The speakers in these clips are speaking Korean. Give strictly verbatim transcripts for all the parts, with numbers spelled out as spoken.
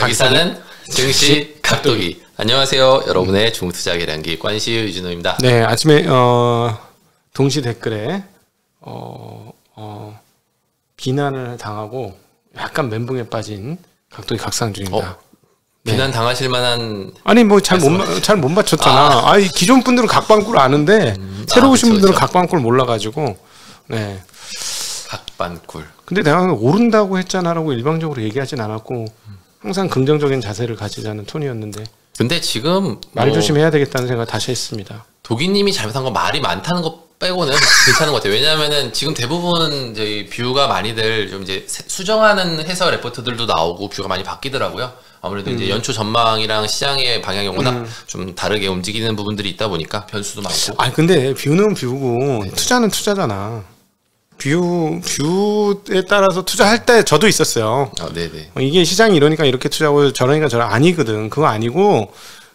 여기 사는 증시 각도기. 안녕하세요, 여러분의 중국 투자 계량기 관시유 유진호입니다. 네, 아침에 어, 동시 댓글에 어, 어, 비난을 당하고 약간 멘붕에 빠진 각도기 각상준입니다. 어, 비난 당하실 만한 아니 뭐 잘 못 잘 못 맞췄잖아. 아, 아니 기존 분들은 각방꿀 아는데 음, 새로 아, 오신 그쵸, 분들은 그쵸. 각방꿀 몰라가지고 네. 각반꿀. 근데 내가 오른다고 했잖아라고 일방적으로 얘기하진 않았고 항상 긍정적인 자세를 가지자는 톤이었는데. 근데 지금 말 조심해야 되겠다는 생각 다시 했습니다. 도기님이 잘못한 건 말이 많다는 것 빼고는 괜찮은 것 같아요. 왜냐하면은 지금 대부분 이제 뷰가 많이들 좀 이제 수정하는 해설 레포트들도 나오고 뷰가 많이 바뀌더라고요. 아무래도 음. 이제 연초 전망이랑 시장의 방향이 워낙 음. 좀 다르게 움직이는 부분들이 있다 보니까 변수도 많고. 아 근데 뷰는 뷰고 네. 투자는 투자잖아. 뷰 뷰에 따라서 투자할 때 저도 있었어요. 아, 네네. 이게 시장이 이러니까 이렇게 투자하고 저러니까 저러 아니거든. 그거 아니고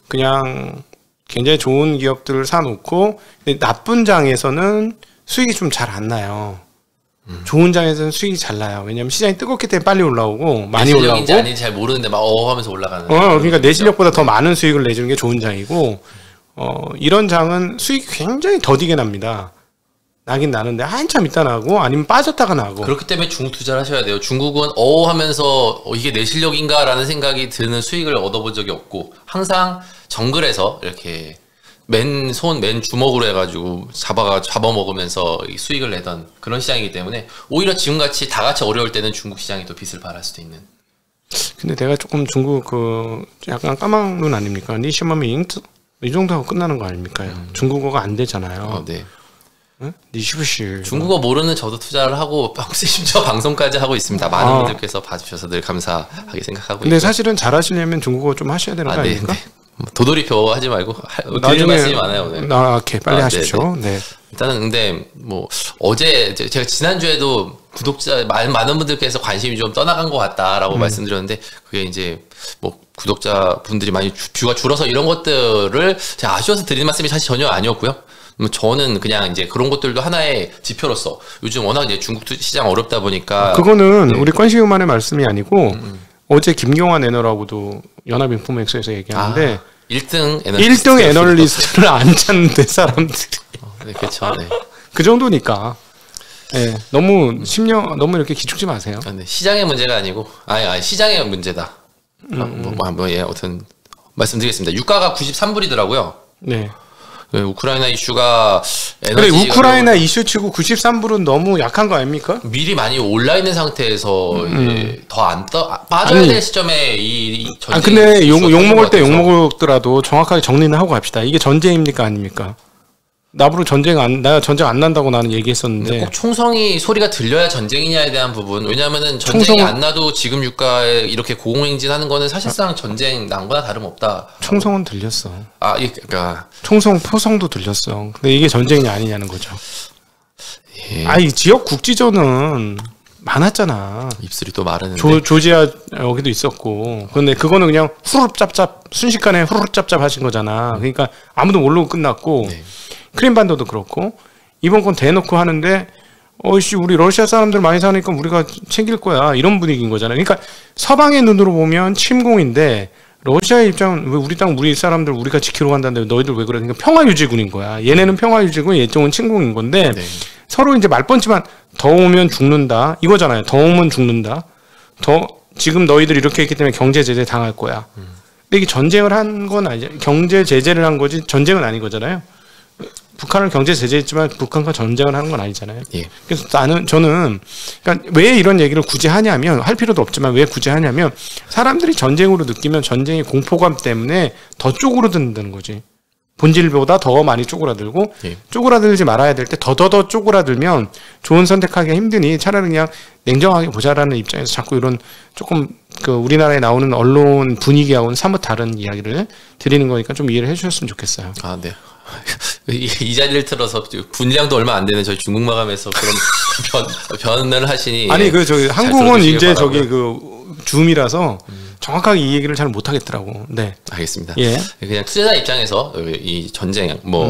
그냥 굉장히 좋은 기업들을 사놓고 나쁜 장에서는 수익이 좀 잘 안 나요. 음. 좋은 장에서는 수익이 잘 나요. 왜냐면 시장이 뜨겁기 때문에 빨리 올라오고 많이 올라오고. 실력인지 아닌지 잘 모르는데 막 어 하면서 올라가는. 어, 그러니까 내 실력보다 더 많은 수익을 내주는 게 좋은 장이고, 어 이런 장은 수익이 굉장히 더디게 납니다. 나긴 나는데 한참 있다 나고 아니면 빠졌다가 나고. 그렇기 때문에 중국 투자를 하셔야 돼요. 중국은 어 하면서 어, 이게 내 실력인가 라는 생각이 드는 수익을 얻어본 적이 없고 항상 정글에서 이렇게 맨손, 맨 주먹으로 해가지고 잡아가, 잡아먹으면서 수익을 내던 그런 시장이기 때문에 오히려 지금같이 다 같이 어려울 때는 중국 시장이 또 빚을 발할 수도 있는. 근데 내가 조금 중국 그 약간 까막눈 아닙니까? 니시마미 이 정도 하고 끝나는 거 아닙니까? 음. 중국어가 안 되잖아요. 어, 네. 응? 니시부시. 중국어 모르는 저도 투자를 하고 심지어 방송까지 하고 있습니다. 많은 아. 분들께서 봐주셔서 늘 감사하게 생각하고 근데 있고요. 사실은 잘하시려면 중국어 좀 하셔야 되는 거 아, 네, 아닙니까? 네. 도돌이표 하지 말고 나중에 말씀이 많아요. 오늘. 나 오케이 빨리 아, 하십시오. 네. 일단은 근데 뭐 어제 제가 지난주에도 구독자 많은 분들께서 관심이 좀 떠나간 것 같다라고 음. 말씀드렸는데 그게 이제 뭐 구독자 분들이 많이 뷰가 줄어서 이런 것들을 제가 아쉬워서 드리는 말씀이 사실 전혀 아니었고요. 저는 그냥 이제 그런 것들도 하나의 지표로서 요즘 워낙 이제 중국 시장 어렵다 보니까 그거는 네. 우리 관시우만의 말씀이 아니고 음. 어제 김경환 애널하고도 연합인포맥스에서 얘기하는데 아, 일 등 애널리스트 일 등 애널리스트를 안 찾는데 사람들이 어, 네, 그렇죠. 네. 그 정도니까 네, 너무 심령 너무 이렇게 기죽지 마세요. 아, 네. 시장의 문제가 아니고 아니, 아니 시장의 문제다. 음. 아, 뭐, 뭐, 뭐, 예, 아무튼 말씀드리겠습니다. 유가가 구십삼 불이더라고요. 네. 네, 우크라이나 이슈가 그래 우크라이나 이슈치고 구십삼 불은 너무 약한 거 아닙니까? 미리 많이 올라 있는 상태에서 음. 더 안 떠 빠져야 아니, 될 시점에 이, 이 전쟁이. 아 근데 욕, 욕 먹을 때 욕 먹더라도 정확하게 정리는 하고 갑시다. 이게 전쟁입니까 아닙니까? 나부로 전쟁 안, 나 전쟁 안 난다고 나는 얘기했었는데 꼭 총성이 소리가 들려야 전쟁이냐에 대한 부분. 왜냐하면은 전쟁이 총성... 안 나도 지금 유가에 이렇게 고공행진하는 거는 사실상 전쟁 난 거나 다름없다. 총성은 들렸어. 아, 이 그러니까 총성 포성도 들렸어. 근데 이게 전쟁이 아니냐는 거죠. 예. 아이 지역 국지전은 많았잖아. 입술이 또 마르는데. 조, 조지아 여기도 있었고. 근데 그거는 그냥 후루룩 짭짭 순식간에 후루룩 짭짭 하신 거잖아. 그러니까 아무도 모르고 끝났고. 네. 크림반도도 그렇고 이번 건 대놓고 하는데 어이씨 우리 러시아 사람들 많이 사니까 우리가 챙길 거야 이런 분위기인 거잖아요. 그러니까 서방의 눈으로 보면 침공인데 러시아의 입장은 왜 우리 땅 우리 사람들 우리가 지키러 간다는데 너희들 왜 그래? 그러니까 평화유지군인 거야. 얘네는 평화유지군 얘쪽은 침공인 건데 네. 서로 이제 말번지만 더 오면 죽는다 이거잖아요. 더 오면 죽는다. 더 지금 너희들 이렇게 했기 때문에 경제 제재 당할 거야. 음. 근데 이게 전쟁을 한 건 아니죠. 경제 제재를 한 거지 전쟁은 아닌 거잖아요. 북한을 경제 제재했지만 북한과 전쟁을 하는 건 아니잖아요. 예. 그래서 나는 저는 그러니까 왜 이런 얘기를 굳이 하냐면 할 필요도 없지만 왜 굳이 하냐면 사람들이 전쟁으로 느끼면 전쟁의 공포감 때문에 더 쪼그라든다는 거지. 본질보다 더 많이 쪼그라들고 예. 쪼그라들지 말아야 될 때 더더더 쪼그라들면 좋은 선택하기가 힘드니 차라리 그냥 냉정하게 보자라는 입장에서 자꾸 이런 조금 그 우리나라에 나오는 언론 분위기하고는 사뭇 다른 이야기를 드리는 거니까 좀 이해를 해주셨으면 좋겠어요. 아, 네. 이, 이 자리를 틀어서 분량도 얼마 안 되는 저희 중국 마감에서 그런 변, 변을 하시니 아니 그 저기 한국은 이제 바라고요. 저기 그 줌이라서 음. 정확하게 이 얘기를 잘 못하겠더라고. 네, 알겠습니다. 예, 그냥 투자자 입장에서 이 전쟁 뭐 음.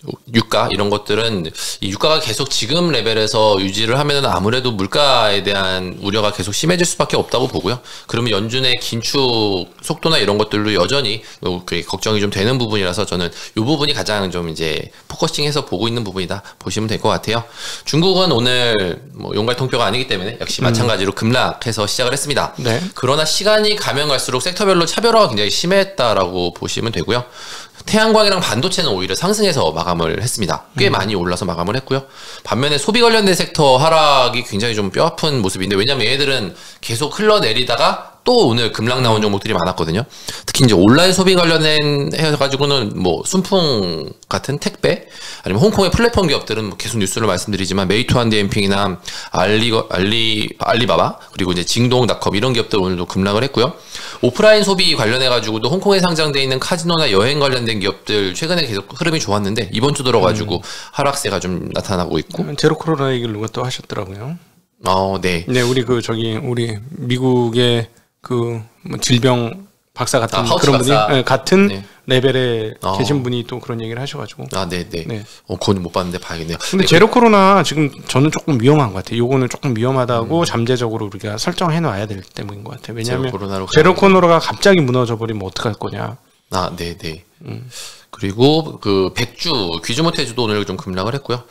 유가 이런 것들은 이 유가가 계속 지금 레벨에서 유지를 하면은 아무래도 물가에 대한 우려가 계속 심해질 수밖에 없다고 보고요. 그러면 연준의 긴축 속도나 이런 것들도 여전히 걱정이 좀 되는 부분이라서 저는 이 부분이 가장 좀 이제 포커싱해서 보고 있는 부분이다 보시면 될 것 같아요. 중국은 오늘 뭐 용갈 통표가 아니기 때문에 역시 마찬가지로 급락해서 시작을 했습니다. 네. 그러나 시간이 가면 갈수록 섹터별로 차별화가 굉장히 심했다라고 보시면 되고요. 태양광이랑 반도체는 오히려 상승해서 마감을 했습니다. 꽤 음. 많이 올라서 마감을 했고요. 반면에 소비 관련된 섹터 하락이 굉장히 좀 뼈아픈 모습인데, 왜냐면 얘들은 계속 흘러내리다가 또 오늘 급락 나온 종목들이 많았거든요. 특히 이제 온라인 소비 관련된 해가지고는 뭐 순풍 같은 택배, 아니면 홍콩의 플랫폼 기업들은 뭐 계속 뉴스를 말씀드리지만 메이투한디엠핑이나 알리 알리 알리바바, 그리고 이제 징동닷컴 이런 기업들 오늘도 급락을 했고요. 오프라인 소비 관련해가지고도 홍콩에 상장돼 있는 카지노나 여행 관련된 기업들 최근에 계속 흐름이 좋았는데 이번 주 들어가지고 음. 하락세가 좀 나타나고 있고. 제로 코로나 얘기를 누가 또 하셨더라고요. 어, 네. 네, 우리 그 저기 우리 미국의 그 뭐 질병 박사 같은 아, 그런 박사. 분이 네, 같은 네. 레벨에 어. 계신 분이 또 그런 얘기를 하셔가지고. 아, 네, 네. 네. 어, 그건 못 봤는데 봐야겠네요. 근데 네, 제로 코로나 지금 저는 조금 위험한 것 같아요. 요거는 조금 위험하다고 음. 잠재적으로 우리가 설정해 놔야 될 때문인 것 같아요. 왜냐하면 제로 코로나로 제로 코로나가 갑자기 무너져 버리면 어떡할 거냐. 아, 네, 네. 음. 그리고 그 백주, 귀주모테주도 오늘 좀 급락을 했고요.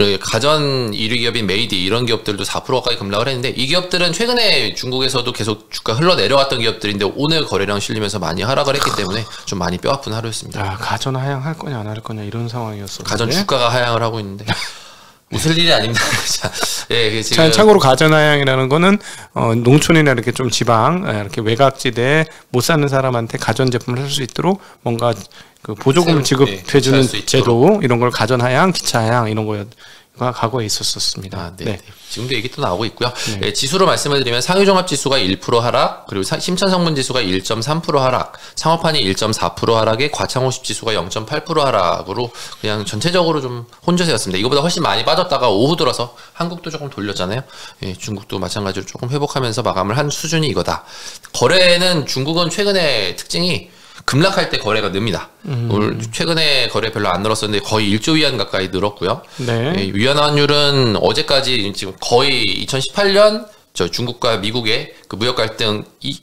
가전 일 위 기업인 메이디 이런 기업들도 사 퍼센트 가까이 급락을 했는데, 이 기업들은 최근에 중국에서도 계속 주가 흘러 내려왔던 기업들인데 오늘 거래량 실리면서 많이 하락을 했기 때문에 좀 많이 뼈아픈 하루였습니다. 아, 가전 하향할 거냐 안 할 거냐 이런 상황이었어. 가전 주가가 하향을 하고 있는데 웃을 일이 아닙니다. 자, 예, 지금 참고로 가전 하향이라는 거는 어, 농촌이나 이렇게 좀 지방, 이렇게 외곽지대에 못 사는 사람한테 가전 제품을 살 수 있도록 뭔가 그 보조금을 지급해주는 네, 제도, 이런 걸 가전 하향, 기차 하향 이런 거가 과거에 있었었습니다. 아, 네. 네. 지금도 얘기 또 나오고 있고요. 네. 네, 지수로 말씀을 드리면 상위종합지수가 일 퍼센트 하락, 그리고 심천성분지수가 일 점 삼 퍼센트 하락, 창업판이 일 점 사 퍼센트 하락에 과창오십지수가 영 점 팔 퍼센트 하락으로 그냥 전체적으로 좀 혼조세였습니다. 이거보다 훨씬 많이 빠졌다가 오후 들어서 한국도 조금 돌렸잖아요. 예, 중국도 마찬가지로 조금 회복하면서 마감을 한 수준이 이거다. 거래는 중국은 최근에 특징이 급락할 때 거래가 늡니다. 음. 오늘 최근에 거래 별로 안 늘었었는데 거의 일조 위안 가까이 늘었고요. 네. 예, 위안 환율은 어제까지 지금 거의 이천십팔 년 저 중국과 미국의 그 무역 갈등 이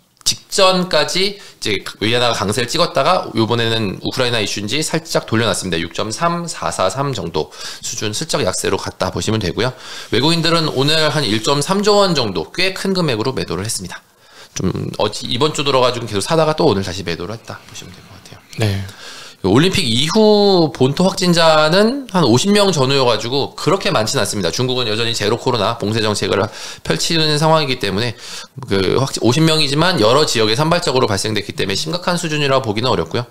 직전까지 이제 위안화가 강세를 찍었다가 이번에는 우크라이나 이슈인지 살짝 돌려놨습니다. 육 점 삼사사삼 정도 수준 슬쩍 약세로 갔다 보시면 되고요. 외국인들은 오늘 한 일 점 삼조 원 정도 꽤 큰 금액으로 매도를 했습니다. 좀 어찌 이번 주 들어가지고 계속 사다가 또 오늘 다시 매도를 했다 보시면 될 것 같아요. 네. 올림픽 이후 본토 확진자는 한 오십 명 전후여가지고 그렇게 많지는 않습니다. 중국은 여전히 제로 코로나 봉쇄 정책을 펼치는 상황이기 때문에 그 확진 오십 명이지만 여러 지역에 산발적으로 발생됐기 때문에 심각한 수준이라 보기는 어렵고요.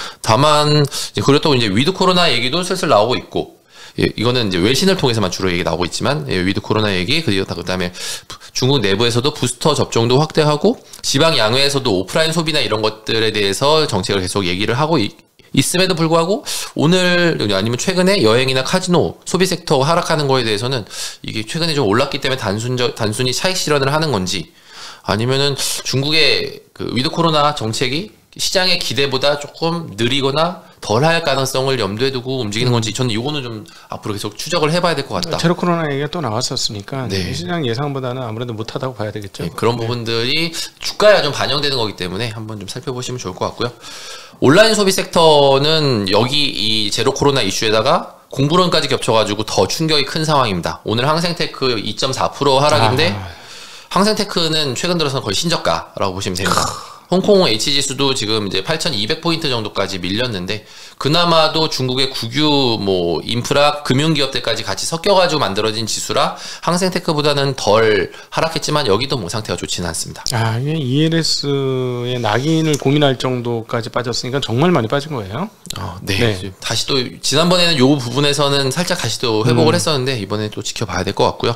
다만 그렇다고 이제 위드 코로나 얘기도 슬슬 나오고 있고. 예, 이거는 이제 외신을 통해서만 주로 얘기 나오고 있지만, 예, 위드 코로나 얘기, 그리고 그다음에 중국 내부에서도 부스터 접종도 확대하고, 지방 양회에서도 오프라인 소비나 이런 것들에 대해서 정책을 계속 얘기를 하고 있, 있음에도 불구하고, 오늘 아니면 최근에 여행이나 카지노, 소비 섹터 하락하는 거에 대해서는 이게 최근에 좀 올랐기 때문에 단순, 단순히 차익 실현을 하는 건지, 아니면은 중국의 그 위드 코로나 정책이 시장의 기대보다 조금 느리거나 덜할 가능성을 염두에 두고 움직이는 건지, 저는 이거는 좀 앞으로 계속 추적을 해봐야 될 것 같다. 제로 코로나 얘기가 또 나왔었으니까 네. 시장 예상보다는 아무래도 못하다고 봐야 되겠죠. 네, 그런 네. 부분들이 주가에 좀 반영되는 거기 때문에 한번 좀 살펴보시면 좋을 것 같고요. 온라인 소비 섹터는 여기 이 제로 코로나 이슈에다가 공부론까지 겹쳐가지고 더 충격이 큰 상황입니다. 오늘 항생테크 이 점 사 퍼센트 하락인데 아... 항생테크는 최근 들어서는 거의 신저가라고 보시면 됩니다. 홍콩 H지수도 지금 이제 팔천이백 포인트 정도까지 밀렸는데, 그나마도 중국의 국유 뭐 인프라 금융기업들까지 같이 섞여가지고 만들어진 지수라 항생테크보다는 덜 하락했지만 여기도 뭐 상태가 좋지는 않습니다. 아, 이게 이엘에스의 낙인을 고민할 정도까지 빠졌으니까 정말 많이 빠진 거예요? 어, 네. 네. 다시 또 지난번에는 요 부분에서는 살짝 다시 또 회복을 음. 했었는데 이번에 또 지켜봐야 될 것 같고요.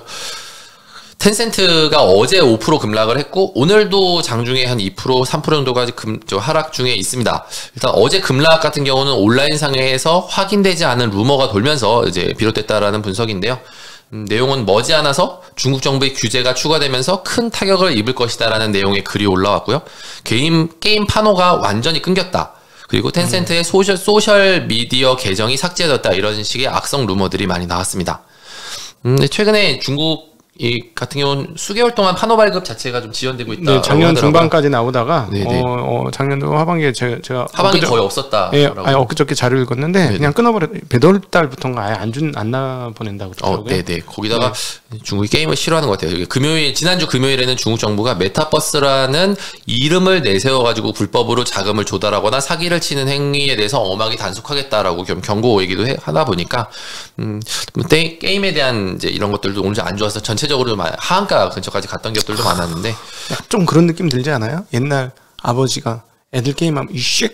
텐센트가 어제 오 퍼센트 급락을 했고, 오늘도 장중에 한 이 퍼센트, 삼 퍼센트 정도까지 금, 저 하락 중에 있습니다. 일단 어제 급락 같은 경우는 온라인 상에서 확인되지 않은 루머가 돌면서 이제 비롯됐다라는 분석인데요. 음, 내용은 머지않아서 중국 정부의 규제가 추가되면서 큰 타격을 입을 것이다라는 내용의 글이 올라왔고요. 게임, 게임 판호가 완전히 끊겼다. 그리고 텐센트의 소셜, 소셜 미디어 계정이 삭제되었다 이런 식의 악성 루머들이 많이 나왔습니다. 음, 최근에 중국 이 같은 경우는 수개월 동안 판호 발급 자체가 좀 지연되고 있다. 네, 작년 하더라고요. 중반까지 나오다가 네네. 어, 어, 작년도 하반기에 제가, 제가 하반기 엊그저, 거의 없었다. 예, 아니, 엊그저께 자료를 읽었는데 네네. 그냥 끊어버려. 배달 달부터인가 아예 안준 안 나 보낸다고 그러더라고요. 어, 네네. 거기다가 네. 중국이 게임을 싫어하는 것 같아요. 금요일 지난주 금요일에는 중국 정부가 메타버스라는 이름을 내세워가지고 불법으로 자금을 조달하거나 사기를 치는 행위에 대해서 엄하게 단속하겠다라고 경, 경고 얘기도 해, 하다 보니까 음, 게임에 대한 이제 이런 것들도 오늘 안 좋아서 전체적으로 하한가 근처까지 갔던 기업들도 많았는데 좀 그런 느낌 들지 않아요? 옛날 아버지가 애들 게임하면 이씨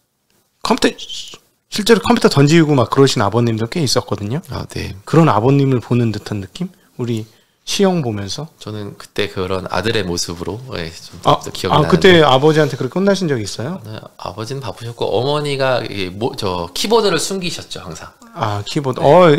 컴퓨터 실제로 컴퓨터 던지고 막 그러신 아버님도 꽤 있었거든요. 아, 네. 그런 아버님을 보는 듯한 느낌? 우리 시영 보면서 저는 그때 그런 아들의 모습으로 네, 좀 아, 기억이 아 나는데 그때 아버지한테 그렇게 혼나신 적이 있어요? 네, 아버지는 바쁘셨고 어머니가 이게 뭐, 저 키보드를 숨기셨죠 항상. 아 키보드. 네. 어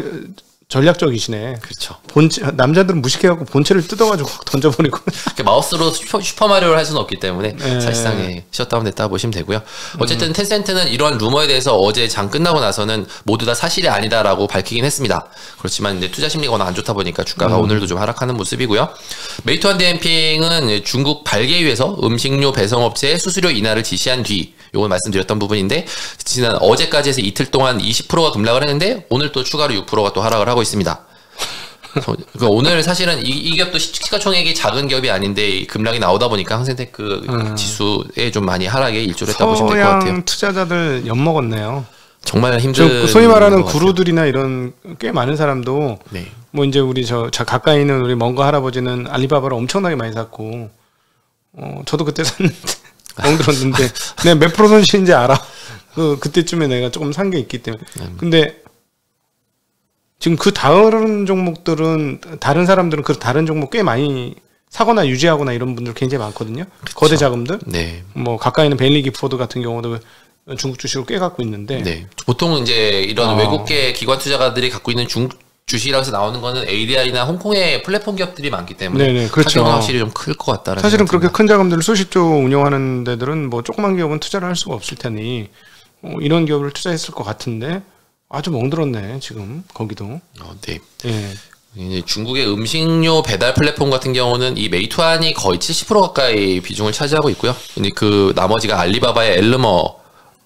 전략적이시네. 그렇죠. 본체 남자들은 무식해갖고 본체를 뜯어가지고 확 던져버리고. 마우스로 슈퍼, 슈퍼마리오를 할 수는 없기 때문에 네. 사실상에 셧다운 됐다 보시면 되고요. 어쨌든 음. 텐센트는 이런 루머에 대해서 어제 장 끝나고 나서는 모두 다 사실이 아니다라고 밝히긴 했습니다. 그렇지만 이제 투자 심리가 워낙 안 좋다 보니까 주가가 음. 오늘도 좀 하락하는 모습이고요. 메이투안 디엠핑은 중국 발개유에서 음식료 배송업체의 수수료 인하를 지시한 뒤 요걸 말씀드렸던 부분인데 지난 어제까지 해서 이틀 동안 이십 퍼센트가 급락을 했는데 오늘 또 추가로 육 퍼센트가 또 하락을 하고 있습니다. 그러니까 오늘 사실은 이, 이 기업도 시가총액이 작은 기업이 아닌데 급락이 나오다 보니까 항생테크 음. 지수에 좀 많이 하락에 일조를 했다고 보시면 될 것 같아요. 서양 투자자들 엿먹었네요. 정말 힘든 소위 말하는 구루들이나 이런 꽤 많은 사람도 네. 뭐 이제 우리 저 가까이 있는 우리 먼거 할아버지는 알리바바를 엄청나게 많이 샀고 어 저도 그때 샀는데 엉들었는데 내가 몇 프로 손실인지 알아. 그 그때쯤에 내가 조금 산 게 있기 때문에. 근데 지금 그 다른 종목들은 다른 사람들은 그 다른 종목 꽤 많이 사거나 유지하거나 이런 분들 굉장히 많거든요. 그쵸. 거대 자금들. 네. 뭐 가까이 있는 벨리 기포드 같은 경우도 중국 주식을 꽤 갖고 있는데. 네. 보통 이제 이런 어. 외국계 기관 투자가들이 갖고 있는 중국 주식이라고 해서 나오는 거는 에이디알이나 홍콩의 플랫폼 기업들이 많기 때문에 네네, 그렇죠. 타격은 확실히 좀 클 것 같다라는 사실은 그렇게 큰 자금들을 수십조 운영하는 데들은 뭐 조그만 기업은 투자를 할 수가 없을 테니 어, 이런 기업을 투자했을 것 같은데 아주 멍들었네 지금 거기도. 어, 네. 네. 이제 중국의 음식료 배달 플랫폼 같은 경우는 이 메이투안이 거의 칠십 퍼센트 가까이 비중을 차지하고 있고요. 근데 그 나머지가 알리바바의 엘르머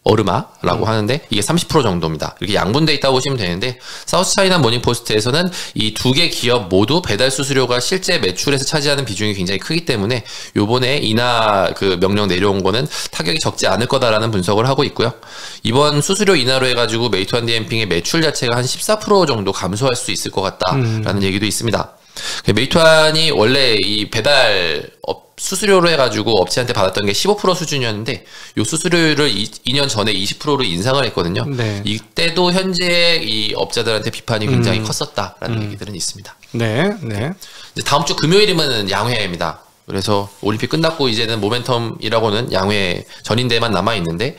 어르마라고 음. 하는데 이게 삼십 퍼센트 정도입니다. 이렇게 양분돼 있다고 보시면 되는데 사우스차이나 모닝포스트에서는 이 두 개 기업 모두 배달 수수료가 실제 매출에서 차지하는 비중이 굉장히 크기 때문에 요번에 인하 그 명령 내려온 거는 타격이 적지 않을 거다라는 분석을 하고 있고요. 이번 수수료 인하로 해가지고 메이투안 디엠핑의 매출 자체가 한 십사 퍼센트 정도 감소할 수 있을 것 같다라는 음. 얘기도 있습니다. 메이투안이 원래 이 배달 업 수수료로 해가지고 업체한테 받았던 게 십오 퍼센트 수준이었는데 요 수수료를 이 년 전에 이십 퍼센트로 인상을 했거든요. 네. 이때도 현재 이 업자들한테 비판이 굉장히 음. 컸었다라는 음. 얘기들은 있습니다. 네, 네. 이제 다음 주 금요일이면 양회입니다. 그래서 올림픽 끝났고 이제는 모멘텀이라고는 양회 전인대만 남아 있는데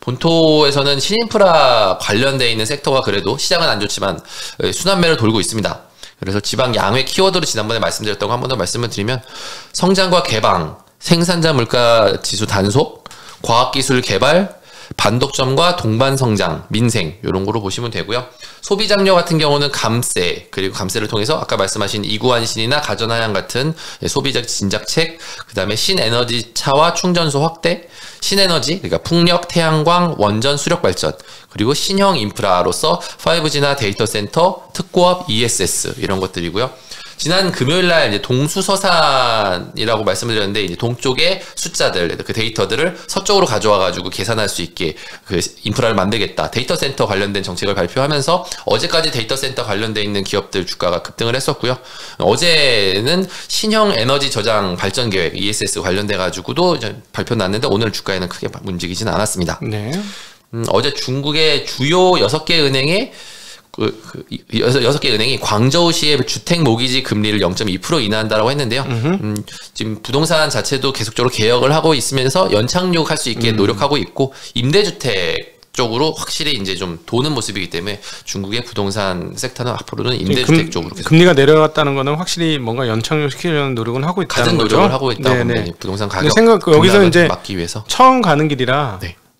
본토에서는 신인프라 관련돼 있는 섹터가 그래도 시장은 안 좋지만 순환매를 돌고 있습니다. 그래서 지방 양회 키워드로 지난번에 말씀드렸던 거 한 번 더 말씀을 드리면 성장과 개방, 생산자 물가 지수 단속, 과학기술 개발, 반독점과 동반성장, 민생 이런 거로 보시면 되고요. 소비장려 같은 경우는 감세, 그리고 감세를 통해서 아까 말씀하신 이구안신이나 가전하양 같은 소비자 진작책, 그 다음에 신에너지 차와 충전소 확대, 신에너지, 그러니까 풍력, 태양광, 원전, 수력 발전, 그리고 신형 인프라로서 파이브지나 데이터 센터, 특고업, 이에스에스 이런 것들이고요. 지난 금요일 날 이제 동수서산이라고 말씀을 드렸는데 이제 동쪽의 숫자들, 그 데이터들을 서쪽으로 가져와 가지고 계산할 수 있게 그 인프라를 만들겠다. 데이터 센터 관련된 정책을 발표하면서 어제까지 데이터 센터 관련돼 있는 기업들 주가가 급등을 했었고요. 어제는 신형 에너지 저장 발전 계획 이에스에스 관련돼 가지고도 발표 났는데 오늘 주가에는 크게 움직이지는 않았습니다. 네. 음, 어제 중국의 주요 여섯 개 은행의 그, 그 여섯 개 은행이 광저우시의 주택 모기지 금리를 영 점 이 퍼센트 인하한다라고 했는데요. 음, 지금 부동산 자체도 계속적으로 개혁을 하고 있으면서 연착륙할 수 있게 음. 노력하고 있고 임대주택 쪽으로 확실히 이제 좀 도는 모습이기 때문에 중국의 부동산 섹터는 앞으로는 임대주택 금, 쪽으로 계속 금리가 내려갔다는 거는 확실히 뭔가 연착륙시키려는 노력은 하고 있다는 가진 거죠. 노력을 하고 있다고 보면 부동산 가격 생각 여기서 이제 막기 위해서 처음 가는 길이라. 네.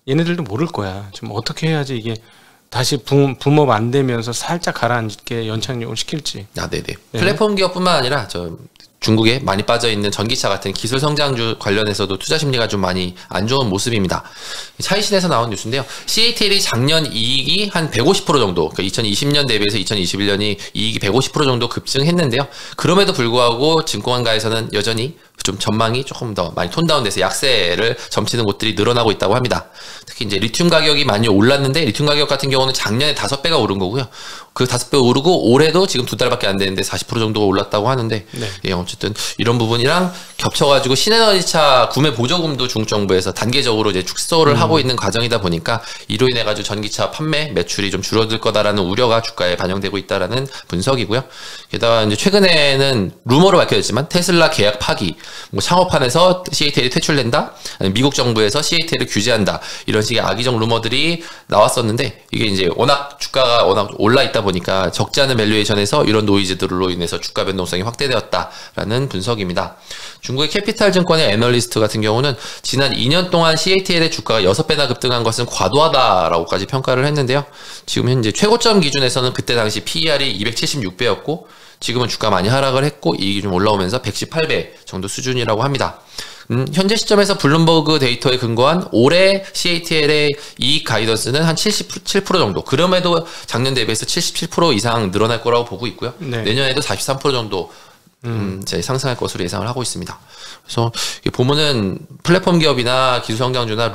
얘네들도 모를 거야. 좀 어떻게 해야지 이게 다시 붐, 붐업 안 되면서 살짝 가라앉게 연착륙을 시킬지. 아, 네네. 네. 플랫폼 기업뿐만 아니라 저 중국에 많이 빠져 있는 전기차 같은 기술 성장주 관련해서도 투자 심리가 좀 많이 안 좋은 모습입니다. 차이신에서 나온 뉴스인데요. 씨에이티엘이 작년 이익이 한 백오십 퍼센트 정도, 그러니까 이천이십 년 대비해서 이천이십일 년이 이익이 백오십 퍼센트 정도 급증했는데요. 그럼에도 불구하고 증권가에서는 여전히 좀 전망이 조금 더 많이 톤다운돼서 약세를 점치는 곳들이 늘어나고 있다고 합니다. 특히 이제 리튬 가격이 많이 올랐는데 리튬 가격 같은 경우는 작년에 다섯 배가 오른 거고요. 그 다섯 배 오르고 올해도 지금 두 달밖에 안 되는데 사십 퍼센트 정도가 올랐다고 하는데 네. 예, 어쨌든 이런 부분이랑 겹쳐가지고 신에너지차 구매 보조금도 중국 정부에서 단계적으로 이제 축소를 음. 하고 있는 과정이다 보니까 이로 인해 가지고 전기차 판매 매출이 좀 줄어들 거다라는 우려가 주가에 반영되고 있다라는 분석이고요. 게다가 이제 최근에는 루머로 밝혀졌지만 테슬라 계약 파기, 뭐 창업한에서 씨에이티엘이 퇴출된다, 미국 정부에서 씨에이티엘을 규제한다 이런 식의 악의적 루머들이 나왔었는데 이게 이제 워낙 주가가 워낙 올라 있다 보니까 적지 않은 밸류에이션에서 이런 노이즈들로 인해서 주가 변동성이 확대되었다라는 분석입니다. 중국의 캐피탈 증권의 애널리스트 같은 경우는 지난 이 년 동안 씨에이티엘의 주가가 여섯 배나 급등한 것은 과도하다라고까지 평가를 했는데요. 지금 현재 최고점 기준에서는 그때 당시 피이알이 이백칠십육 배였고 지금은 주가 많이 하락을 했고 이익이 좀 올라오면서 백십팔 배 정도 수준이라고 합니다. 음, 현재 시점에서 블룸버그 데이터에 근거한 올해 씨에이티엘의 이익 가이던스는 한 칠십칠 퍼센트 정도. 그럼에도 작년 대비해서 칠십칠 퍼센트 이상 늘어날 거라고 보고 있고요. 네. 내년에도 사십삼 퍼센트 정도 음, 이제 상승할 것으로 예상을 하고 있습니다. 그래서 보면은 플랫폼 기업이나 기술 성장주나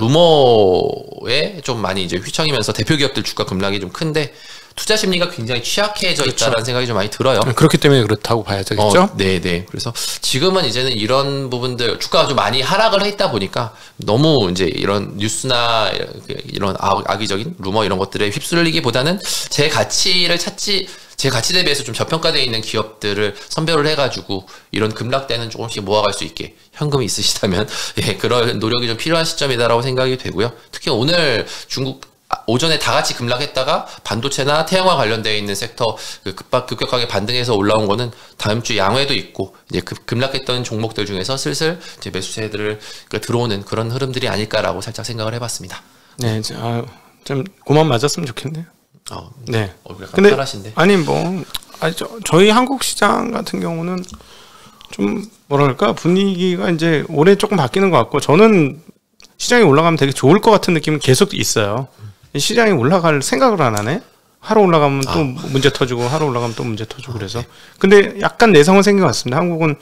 루머에 좀 많이 이제 휘청이면서 대표 기업들 주가 급락이 좀 큰데 투자 심리가 굉장히 취약해져 그렇죠. 있다라는 생각이 좀 많이 들어요. 그렇기 때문에 그렇다고 봐야 되겠죠. 어, 네, 네. 그래서 지금은 이제는 이런 부분들 주가가 좀 많이 하락을 했다 보니까 너무 이제 이런 뉴스나 이런 악의적인 루머 이런 것들에 휩쓸리기보다는 제 가치를 찾지. 제 가치 대비해서 좀 저평가되어 있는 기업들을 선별을 해가지고 이런 급락대는 조금씩 모아갈 수 있게 현금이 있으시다면 예, 그런 노력이 좀 필요한 시점이다라고 생각이 되고요. 특히 오늘 중국 오전에 다 같이 급락했다가 반도체나 태양화 관련되어 있는 섹터 급박 급격하게 반등해서 올라온 거는 다음 주 양회도 있고 이제 급, 급락했던 종목들 중에서 슬슬 이제 매수세들을 들어오는 그런 흐름들이 아닐까라고 살짝 생각을 해봤습니다. 네, 아, 좀 고만 맞았으면 좋겠네요. 어, 네. 어, 약간 근데 파라신데. 아니 뭐 아니 저, 저희 한국 시장 같은 경우는 좀 뭐랄까 분위기가 이제 올해 조금 바뀌는 것 같고 저는 시장이 올라가면 되게 좋을 것 같은 느낌은 계속 있어요. 시장이 올라갈 생각을 안 하네. 하루 올라가면 아. 또 문제 터지고 하루 올라가면 또 문제 터지고 그래서 아, 네. 근데 약간 내성은 생긴 것 같습니다. 한국은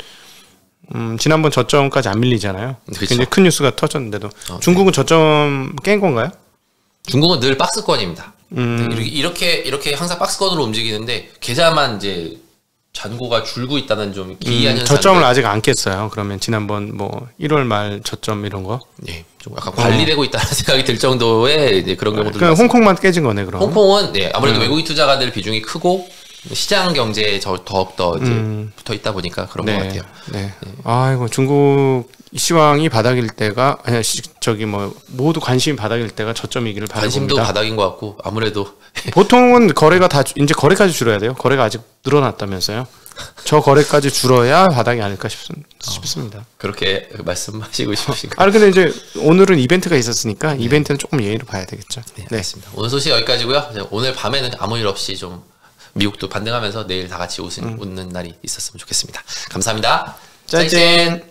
음, 지난번 저점까지 안 밀리잖아요. 그렇죠. 굉장히 큰 뉴스가 터졌는데도 아, 중국은 네. 저점 깬 건가요? 중국은 늘 박스권입니다. 음. 이렇게 이렇게 항상 박스권으로 움직이는데 계좌만 이제 잔고가 줄고 있다는 좀 기이한 음, 현상. 저점을 아직 안 깼어요. 그러면 지난번 뭐 일월 말 저점 이런 거. 네, 좀 약간 관리되고 어. 있다는 생각이 들 정도의 이제 그런 경우들. 그러니까 홍콩만 깨진 거네, 그럼. 홍콩은 네, 아무래도 음. 외국인 투자가들 비중이 크고 시장 경제에 더욱더 이제 음. 붙어 있다 보니까 그런 네. 것 같아요. 네. 네. 아이고 중국 시황이 바닥일 때가 아니 저기 뭐 모두 관심이 바닥일 때가 저점이기를 바랍니다. 관심도 바닥인 것 같고 아무래도 보통은 거래가 다 이제 거래까지 줄어야 돼요. 거래가 아직 늘어났다면서요. 저 거래까지 줄어야 바닥이 아닐까 싶, 싶습니다. 어, 그렇게 말씀하시고 싶으신가요? 아 근데 이제 오늘은 이벤트가 있었으니까 네. 이벤트는 조금 예의로 봐야 되겠죠. 네, 알겠습니다. 네. 오늘 소식 여기까지고요. 오늘 밤에는 아무 일 없이 좀 미국도 반등하면서 내일 다 같이 웃은, 음. 웃는 날이 있었으면 좋겠습니다. 감사합니다. 짜잔.